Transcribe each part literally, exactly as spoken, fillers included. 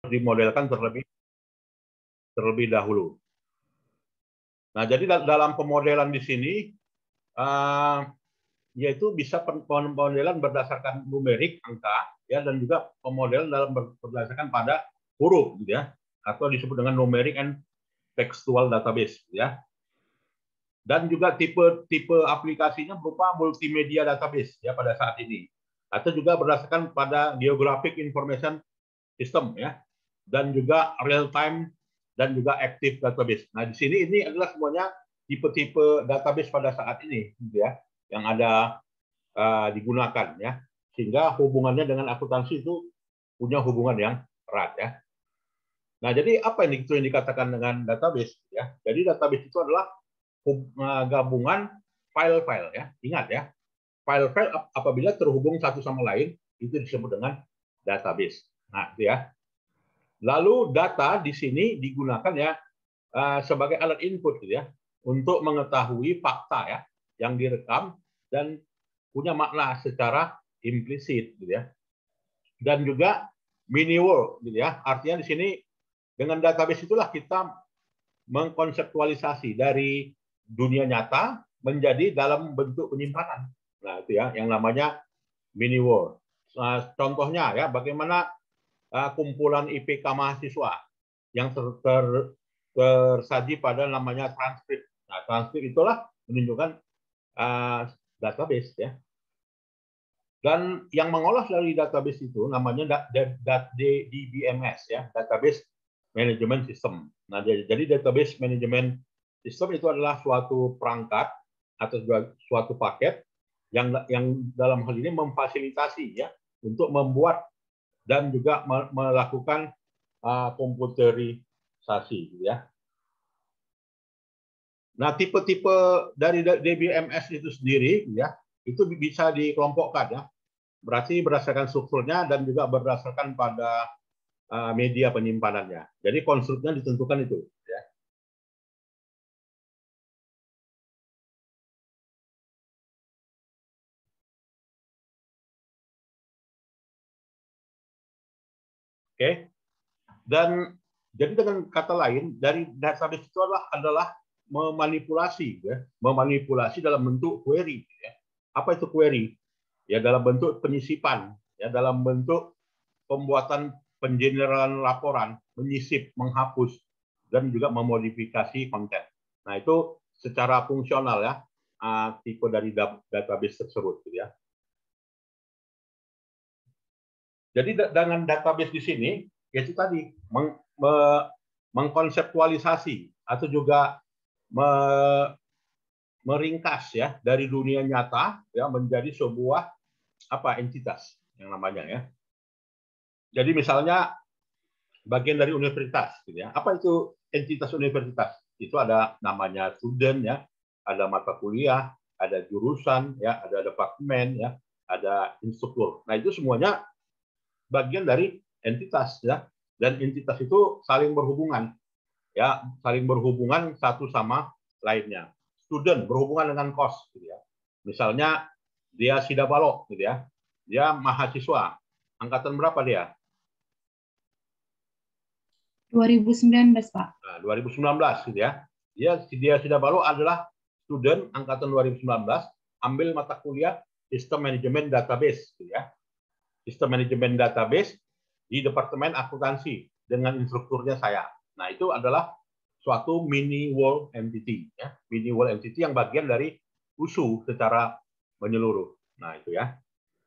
dimodelkan terlebih terlebih dahulu. Nah, jadi dalam pemodelan di sini uh, yaitu bisa pemodelan berdasarkan numerik angka ya, dan juga pemodelan dalam berdasarkan pada huruf gitu ya, atau disebut dengan numeric and textual database ya. Dan juga tipe-tipe aplikasinya berupa multimedia database ya pada saat ini, atau juga berdasarkan pada geographic information system ya, dan juga real time dan juga active database. Nah, di sini ini adalah semuanya tipe-tipe database pada saat ini gitu ya, yang ada uh, digunakan ya, sehingga hubungannya dengan akuntansi itu punya hubungan yang erat ya. Nah, jadi apa ini itu yang dikatakan dengan database ya? Jadi database itu adalah gabungan file-file ya. Ingat ya, file-file apabila terhubung satu sama lain itu disebut dengan database. Nah, itu ya. Lalu data di sini digunakan ya uh, sebagai alat input gitu ya, untuk mengetahui fakta ya yang direkam dan punya makna secara implisit gitu ya. Dan juga mini world gitu ya. Artinya di sini dengan database itulah kita mengkonseptualisasi dari dunia nyata menjadi dalam bentuk penyimpanan. Nah, itu ya yang namanya mini world. Nah, contohnya ya, bagaimana uh, kumpulan I P K mahasiswa yang ter, ter, tersaji pada namanya transkrip. Nah, transkrip itulah menunjukkan uh, database ya. Dan yang mengolah dari database itu namanya D B M S ya, database management system. Nah, jadi database management system itu adalah suatu perangkat atau suatu paket yang yang dalam hal ini memfasilitasi ya untuk membuat dan juga melakukan uh, komputerisasi gitu ya. Nah, tipe-tipe dari D B M S itu sendiri ya, itu bisa dikelompokkan ya. Berarti berdasarkan strukturnya dan juga berdasarkan pada uh, media penyimpanannya. Jadi konstruknya ditentukan itu. Ya. Oke. Dan jadi dengan kata lain, dari database itu adalah adalah memanipulasi, ya, memanipulasi dalam bentuk query. Ya. Apa itu query? Ya dalam bentuk penyisipan, ya dalam bentuk pembuatan pengeneralan laporan, menyisip, menghapus, dan juga memodifikasi konten. Nah itu secara fungsional ya tipe dari database tersebut, ya. Jadi dengan database di sini, yaitu tadi meng, me, mengkonseptualisasi atau juga me, meringkas ya dari dunia nyata ya menjadi sebuah apa entitas yang namanya ya. Jadi misalnya bagian dari universitas gitu ya. Apa itu entitas universitas? Itu ada namanya student ya, ada mata kuliah, ada jurusan ya, ada departemen ya, ada instruktur. Nah, itu semuanya bagian dari entitas ya. Dan entitas itu saling berhubungan ya, saling berhubungan satu sama lainnya. Student berhubungan dengan kos gitu ya. Misalnya dia Sida Balok gitu ya. Dia mahasiswa. Angkatan berapa dia? dua ribu sembilan belas, Pak. Nah, dua ribu sembilan belas gitu ya. Dia dia Sida Balok adalah student angkatan dua ribu sembilan belas, ambil mata kuliah Sistem Manajemen Database gitu ya. Sistem Manajemen Database di Departemen Akuntansi dengan instrukturnya saya. Nah, itu adalah suatu mini world entity ya, mini world entity yang bagian dari U S U secara menyeluruh. Nah, itu ya.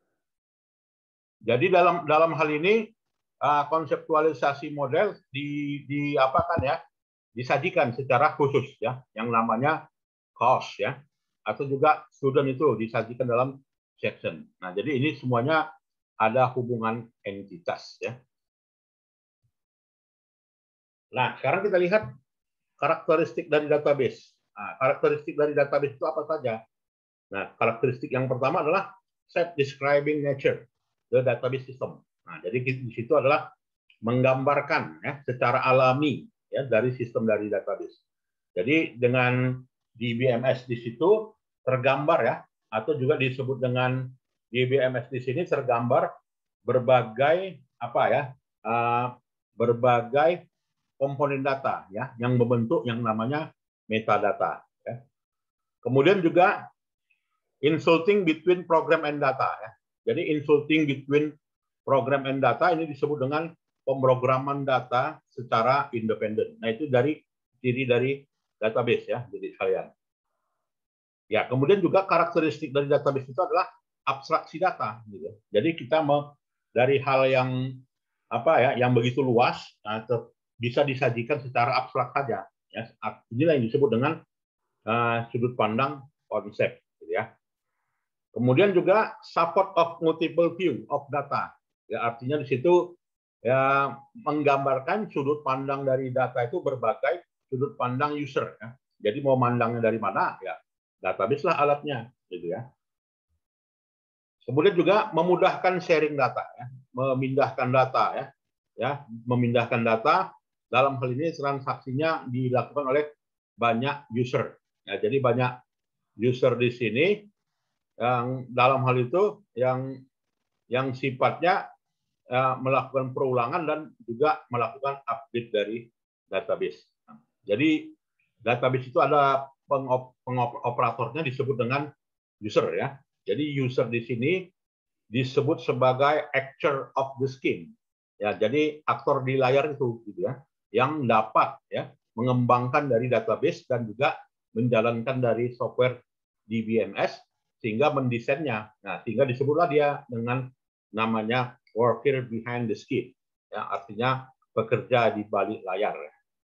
Jadi dalam dalam hal ini uh, konseptualisasi model di di apa kan ya, disajikan secara khusus ya, yang namanya course ya, atau juga student itu disajikan dalam section. Nah, jadi ini semuanya ada hubungan entitas ya. Nah, sekarang kita lihat karakteristik dari database. Nah, karakteristik dari database itu apa saja? Nah, karakteristik yang pertama adalah self-describing nature the database system. Nah, jadi di situ adalah menggambarkan ya secara alami ya dari sistem dari database. Jadi dengan D B M S di situ tergambar ya, atau juga disebut dengan D B M S di sini tergambar berbagai apa ya uh, berbagai komponen data ya yang membentuk yang namanya metadata. Ya. Kemudian juga insulting between program and data. Ya. Jadi insulting between program and data ini disebut dengan pemrograman data secara independen. Nah itu dari ciri dari database ya, jadi sekalian. Ya kemudian juga karakteristik dari database itu adalah abstraksi data. Gitu. Jadi kita mau dari hal yang apa ya, yang begitu luas, nah, bisa disajikan secara abstrak saja. Ya, inilah yang disebut dengan uh, sudut pandang konsep. Gitu ya. Kemudian juga support of multiple view of data. Ya, artinya di situ ya menggambarkan sudut pandang dari data itu berbagai sudut pandang user. Ya. Jadi mau mandangnya dari mana? Ya database lah alatnya, gitu ya. Kemudian juga memudahkan sharing data, ya. Memindahkan data, ya, ya, memindahkan data. Dalam hal ini transaksinya dilakukan oleh banyak user. Ya, jadi banyak user di sini yang dalam hal itu yang yang sifatnya ya, melakukan perulangan dan juga melakukan update dari database. Jadi database itu ada pengoperatornya disebut dengan user ya. Jadi user di sini disebut sebagai actor of the scheme. Ya, jadi aktor di layar itu gitu ya, yang dapat ya mengembangkan dari database dan juga menjalankan dari software D B M S sehingga mendesainnya. Nah, sehingga disebutlah dia dengan namanya worker behind the scheme. Ya, artinya bekerja di balik layar.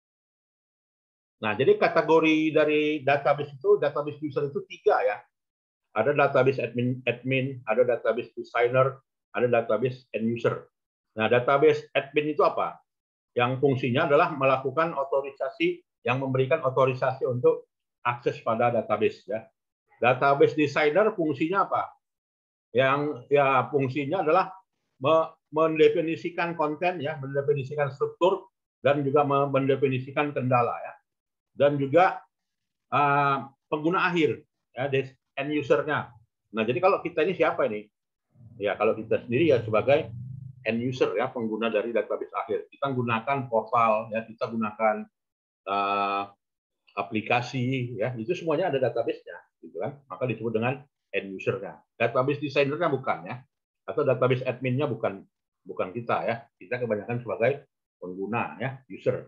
Nah, jadi kategori dari database itu, database user itu tiga ya. Ada database admin, admin, ada database designer, ada database end user. Nah, database admin itu apa? Yang fungsinya adalah melakukan otorisasi, yang memberikan otorisasi untuk akses pada database ya. Database designer fungsinya apa? Yang ya fungsinya adalah mendefinisikan konten ya, mendefinisikan struktur dan juga mendefinisikan kendala ya. Dan juga uh, pengguna akhir ya, end user-nya. Nah, jadi kalau kita ini siapa ini? Ya, kalau kita sendiri ya sebagai end user ya, pengguna dari database akhir. Kita gunakan portal ya, kita gunakan uh, aplikasi ya, itu semuanya ada database-nya gitu kan. Maka disebut dengan end user-nya. Database designer-nya bukan ya. Atau database admin-nya bukan bukan kita ya. Kita kebanyakan sebagai pengguna ya, user.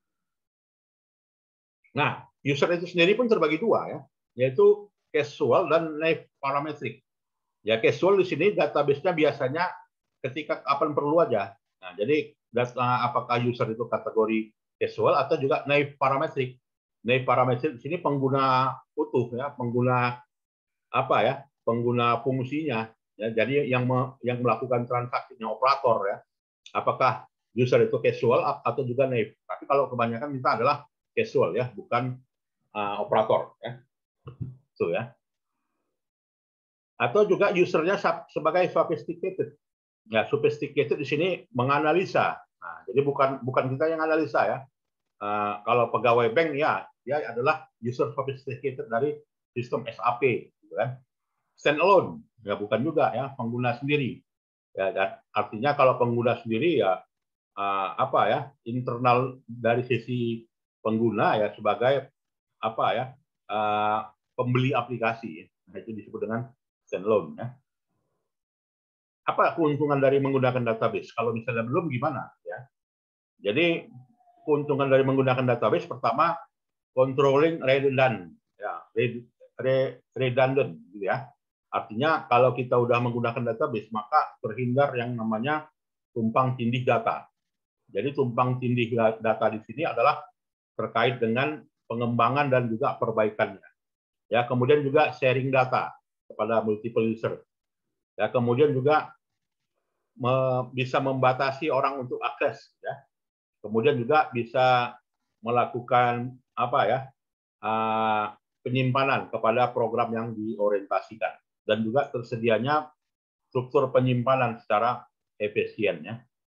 Nah, user itu sendiri pun terbagi dua ya, yaitu casual dan naive parametric. Ya, casual di sini database-nya biasanya ketika kapan perlu aja. Nah, jadi data apakah user itu kategori casual atau juga naive parametric. Naive parametric di sini pengguna utuh ya, pengguna apa ya? Pengguna fungsinya. Ya, jadi yang me, yang melakukan transaksinya operator ya. Apakah user itu casual atau juga naive. Tapi kalau kebanyakan kita adalah casual ya, bukan uh, operator ya. So, ya. Atau juga usernya sebagai sophisticated. Ya, sophisticated di sini menganalisa. Nah, jadi bukan bukan kita yang analisa ya. Uh, kalau pegawai bank ya, dia adalah user sophisticated dari sistem S A P, gitu kan. Stand alone ya bukan juga ya, pengguna sendiri. Ya, dan artinya kalau pengguna sendiri ya uh, apa ya, internal dari sisi pengguna ya sebagai apa ya uh, pembeli aplikasi. Nah, itu disebut dengan standalone ya. Apa keuntungan dari menggunakan database? Kalau misalnya belum gimana ya? Jadi keuntungan dari menggunakan database pertama controlling redundant ya, redundant gitu ya. Artinya kalau kita udah menggunakan database maka terhindar yang namanya tumpang tindih data. Jadi tumpang tindih data di sini adalah terkait dengan pengembangan dan juga perbaikannya. Ya, kemudian juga sharing data kepada multiple user. Ya, kemudian juga me, bisa membatasi orang untuk akses. Ya. Kemudian juga bisa melakukan apa ya uh, penyimpanan kepada program yang diorientasikan dan juga tersedianya struktur penyimpanan secara efisien. Ya.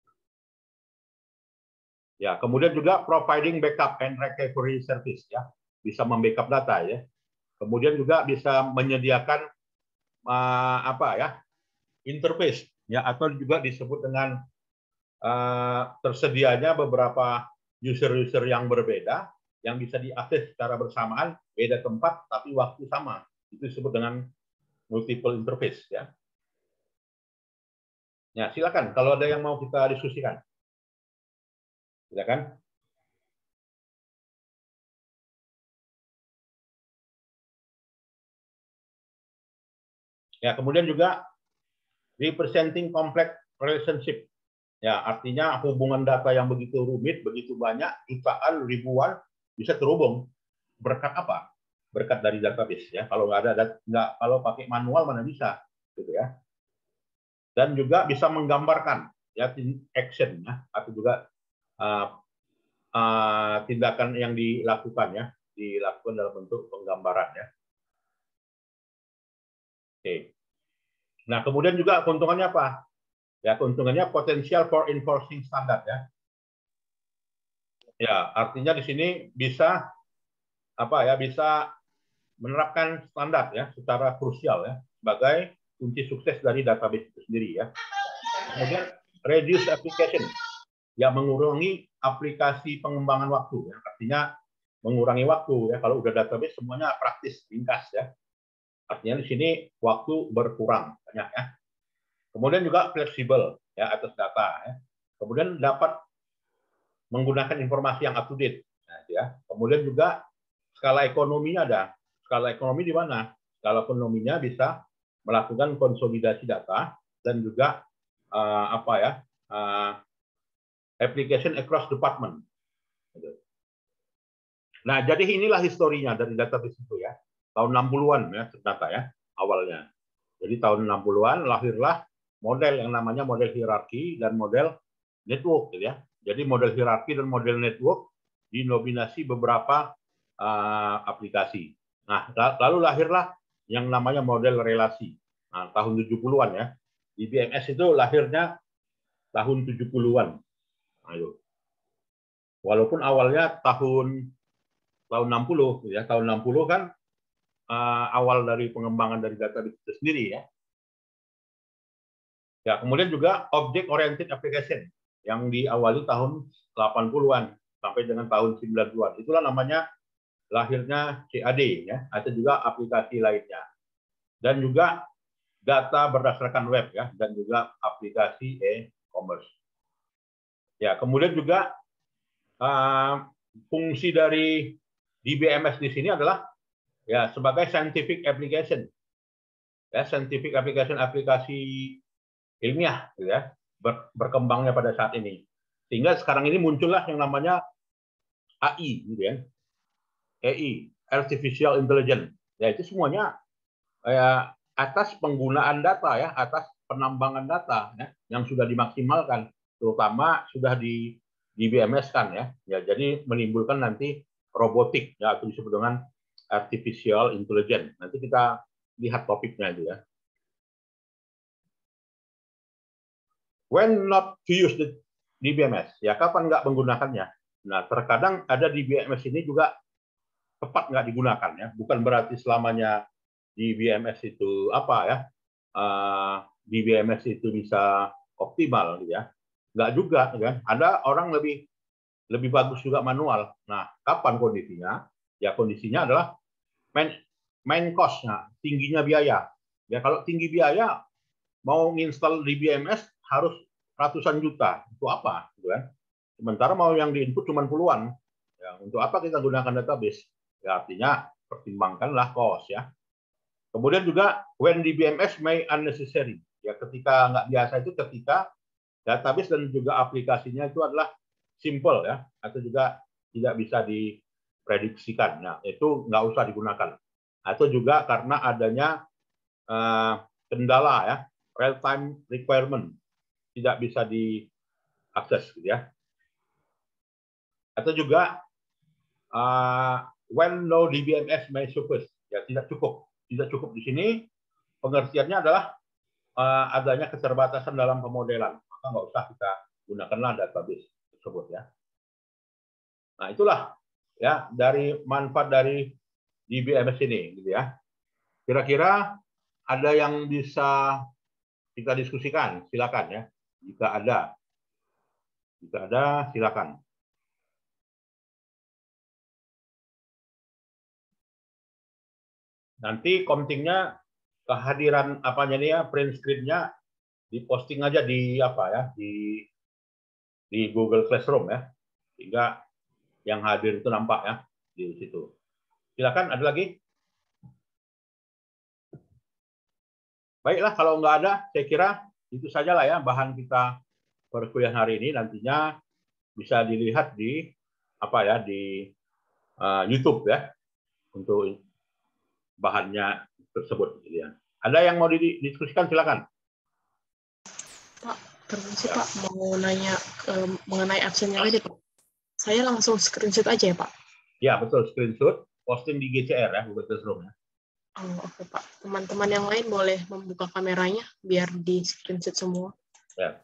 Ya, kemudian juga providing backup and recovery service ya, bisa membackup data ya. Kemudian juga bisa menyediakan uh, apa ya? Interface ya atau juga disebut dengan uh, tersedianya beberapa user-user yang berbeda yang bisa diakses secara bersamaan, beda tempat tapi waktu sama. Itu disebut dengan multiple interface ya. Ya, silakan kalau ada yang mau kita diskusikan. Silakan. Ya, kemudian juga representing complex relationship. Ya, artinya hubungan data yang begitu rumit, begitu banyak, jutaan, ribuan bisa terhubung. Berkat apa? Berkat dari database ya. Kalau nggak ada nggak kalau pakai manual mana bisa gitu ya. Dan juga bisa menggambarkan ya action ya atau juga uh, uh, tindakan yang dilakukan ya, dilakukan dalam bentuk penggambaran ya. Oke. Nah, kemudian juga keuntungannya apa? Ya, keuntungannya potensial for enforcing standard ya. Ya, artinya di sini bisa apa ya? Bisa menerapkan standar ya secara krusial ya sebagai kunci sukses dari database itu sendiri ya. Kemudian reduce application ya mengurangi aplikasi pengembangan waktu ya. Artinya mengurangi waktu ya kalau udah database semuanya praktis ringkas ya. Artinya di sini waktu berkurang banyak ya. Kemudian juga fleksibel ya atas data ya. Kemudian dapat menggunakan informasi yang up to date nah, ya. Kemudian juga skala ekonominya ada. Skala ekonomi di mana? Skala ekonominya bisa melakukan konsolidasi data dan juga uh, apa ya? Uh, application across department. Nah, jadi inilah historinya dari database itu ya. Tahun enam puluhan ya ternyata ya awalnya. Jadi tahun enam puluhan lahirlah model yang namanya model hierarki dan model network gitu ya. Jadi model hierarki dan model network dinominasi beberapa uh, aplikasi. Nah, lalu lahirlah yang namanya model relasi. Nah, tahun tujuh puluhan ya. D B M S itu lahirnya tahun tujuh puluhan. Ayo. Walaupun awalnya tahun tahun enam puluh ya, tahun enam puluh kan uh, awal dari pengembangan dari database itu sendiri ya. Ya, kemudian juga object oriented application yang diawali tahun delapan puluhan sampai dengan tahun sembilan puluhan. Itulah namanya lahirnya C A D ya, atau juga aplikasi lainnya. Dan juga data berdasarkan web ya, dan juga aplikasi e-commerce. Ya, kemudian juga uh, fungsi dari D B M S di sini adalah ya sebagai scientific application. Ya, scientific application aplikasi ilmiah gitu ya, ber, berkembangnya pada saat ini. Sehingga sekarang ini muncullah yang namanya A I gitu ya. A I, artificial intelligence. Ya itu semuanya ya, atas penggunaan data ya, atas penambangan data ya, yang sudah dimaksimalkan, terutama sudah di di B M S kan ya. Ya jadi menimbulkan nanti robotik ya atau disebut dengan artificial intelligence. Nanti kita lihat topiknya itu ya. When not to use the D B M S, ya kapan nggak menggunakannya? Nah, terkadang ada D B M S ini juga tepat nggak digunakan ya. Bukan berarti selamanya D B M S itu apa ya? Uh, D B M S itu bisa optimal ya. Nggak juga kan. Ada orang lebih lebih bagus juga manual. Nah, kapan kondisinya? Ya kondisinya adalah main main cost-nya, tingginya biaya. Ya kalau tinggi biaya mau nginstal D B M S harus ratusan juta. Untuk apa? Gitu kan? Sementara mau yang diinput cuma puluhan. Ya, untuk apa kita gunakan database? Ya, artinya pertimbangkanlah cost ya. Kemudian juga when D B M S may unnecessary. Ya, ketika nggak biasa itu ketika database dan juga aplikasinya itu adalah simple ya, atau juga tidak bisa diprediksikan. Nah, itu nggak usah digunakan. Atau juga karena adanya uh, kendala ya, real time requirement tidak bisa diakses gitu ya. Atau juga uh, when no D B M S may suffice, ya tidak cukup. Tidak cukup di sini pengertiannya adalah uh, adanya keterbatasan dalam pemodelan. Maka nggak usah kita gunakanlah database tersebut ya. Nah, itulah ya dari manfaat dari D B M S ini gitu ya. Kira-kira ada yang bisa kita diskusikan, silakan ya jika ada. Jika ada, silakan. Nanti komtingnya kehadiran apanya nih ya, print screen-nya diposting aja di apa ya, di di Google Classroom ya, sehingga yang hadir itu nampak ya di situ. Silakan, ada lagi? Baiklah, kalau nggak ada, saya kira itu saja lah ya bahan kita perkuliahan hari ini. Nantinya bisa dilihat di apa ya di uh, YouTube ya untuk bahannya tersebut. Gitu ya. Ada yang mau didiskusikan, silakan. Pak, permisi Pak, mau nanya eh, mengenai absennya tadi Pak. Saya langsung screenshot aja ya Pak? Ya betul, screenshot, posting di G C R ya, Google Classroom ya. Oh, oke Pak. Teman-teman yang lain boleh membuka kameranya biar di screenshot semua. Ya.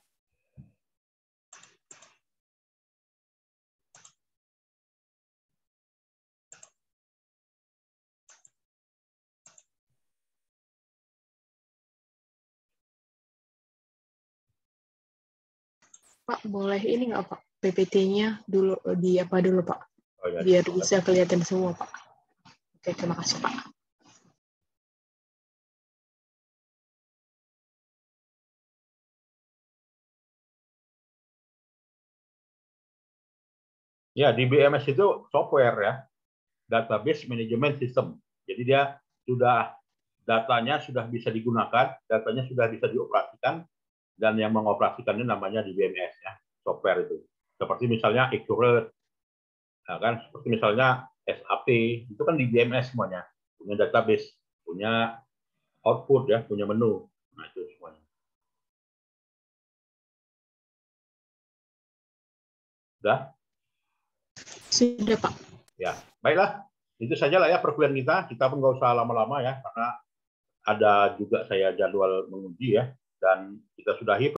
Pak, boleh ini nggak Pak? P P T-nya dulu di apa dulu Pak? Oh, ya, biar bisa kelihatan semua Pak. Oke, terima kasih Pak. Ya, di B M S itu software ya, database management system. Jadi dia sudah datanya sudah bisa digunakan, datanya sudah bisa dioperasikan, dan yang mengoperasikannya namanya di B M S ya, software itu. Seperti misalnya Accurate, nah kan, seperti misalnya S A P, itu kan di B M S semuanya, punya database, punya output ya, punya menu, nah itu semuanya. Sudah? Sudah Pak. Ya, baiklah. Itu saja lah ya perkuliahan kita. Kita pun nggak usah lama-lama ya, karena ada juga saya jadwal menguji ya, dan kita sudahi